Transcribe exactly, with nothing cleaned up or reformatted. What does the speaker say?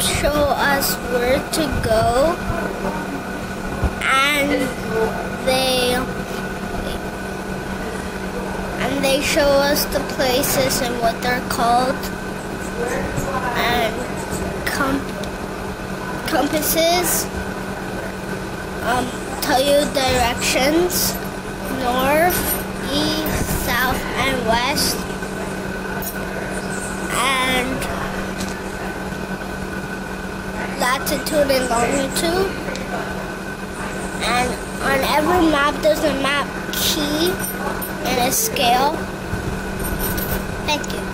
show us where to go, and they and they show us the places and what they're called, and com- compasses um, tell you directions, north, east, south, and west, and latitude and longitude. And on every map there's a map key and a scale. Thank you.